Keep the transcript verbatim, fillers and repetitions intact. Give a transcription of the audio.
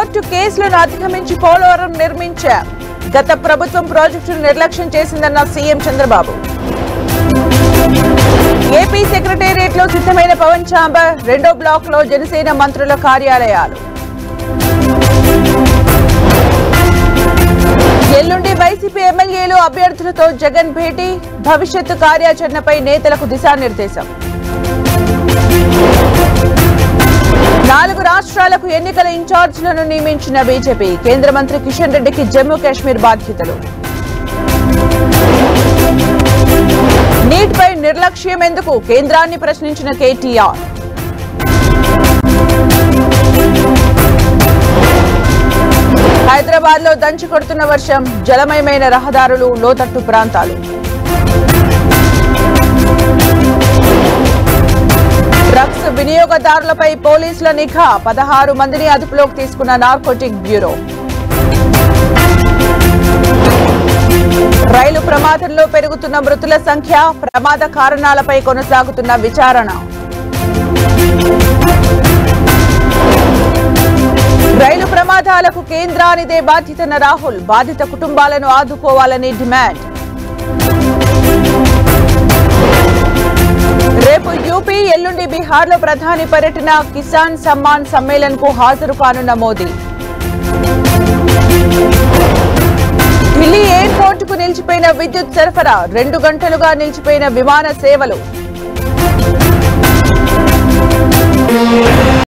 Project కేసులను అధిగమించి పోలవరం నిర్మించాం. గత ప్రభుత్వం ప్రాజెక్టును నిర్లక్ష్యం చేసిందన్న సీఎం చంద్రబాబు. ఏపీ సెక్రటేరియట్ లో సిద్ధమైన పవన్ ఛాంబర్, రెండో బ్లాక్ లో జనసేన మంత్రుల కార్యాలయాలు. ఎల్లుండి వైసీపీ ఎమ్మెల్యేలు అభ్యర్థులతో జగన్ భేటీ, భవిష్యత్తు కార్యాచరణపై నేతలకు దిశానిర్దేశం. నాలుగు రాష్ట్రాలకు ఎన్నికల ఇన్ఛార్జీలను నియమించిన బీజేపీ, కేంద్ర మంత్రి కిషన్ రెడ్డికి జమ్మూ కాశ్మీర్ బాధ్యతలు. నీట్ పై నిర్లక్ష్యం ఎందుకు, కేంద్రాన్ని ప్రశ్నించిన కేటీఆర్. హైదరాబాద్ లో దంచి కొడుతున్న వర్షం, జలమయమైన రహదారులు, లోతట్టు ప్రాంతాలు. డ్రగ్స్ వినియోగదారులపై పోలీసుల నిఘా, పదహారు మందిని అదుపులోకి తీసుకున్న నార్కోటిక్ బ్యూరో. రైలు ప్రమాదంలో పెరుగుతున్న మృతుల సంఖ్య, ప్రమాద కారణాలపై కొనసాగుతున్న విచారణ. రైలు ప్రమాదాలకు కేంద్రానిదే బాధ్యతన రాహుల్, బాధిత కుటుంబాలను ఆదుకోవాలని డిమాండ్. రేపు యూపీ, ఎల్లుండి బీహార్ లో ప్రధాని పర్యటన, కిసాన్ సమ్మాన్ సమ్మేళన్ కు హాజరు కానున్న మోదీ. ఢిల్లీ ఎయిర్పోర్ట్ కు నిలిచిపోయిన విద్యుత్ సరఫరా, రెండు గంటలుగా నిలిచిపోయిన విమాన సేవలు.